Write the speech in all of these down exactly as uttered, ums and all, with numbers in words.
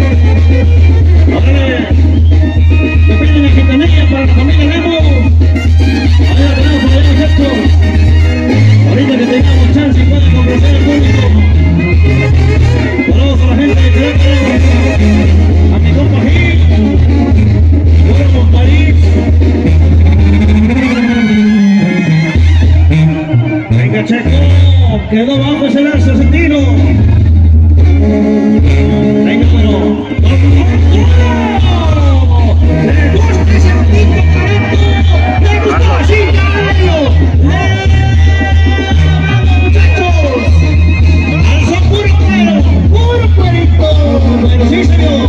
Ahora me piden la gitanilla para la familia Lemo. Ahí la tenemos por allá, muchachos. Ahorita que tengamos chance y pueden complacer al público. Saludos a la gente de Querétaro, a mi compa Gil, Puro Monparís. Venga, Checo, quedó bajo ese lazo, ese tiro. Venga, bueno. ¡Le gusta ese tipo careto! ¡Le gusta así, caballo! ¡Muchachos! ¡Alza puro cuero! ¡Puro cuerito! ¡Bueno, sí, señor!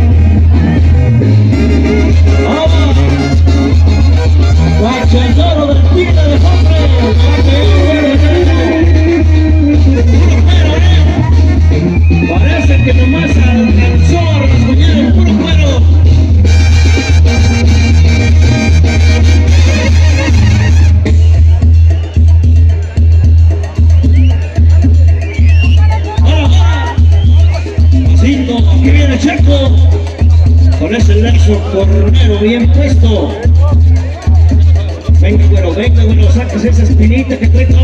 ¡Vamos! ¡Guacho el toro del tigre de hombre! Parece que nomás alcanzó a rasguñar el puro cuero. Pasito, aquí viene Checo con ese lazo cornero bien puesto. Venga, güero, venga, güero, sacas esa espinita que trae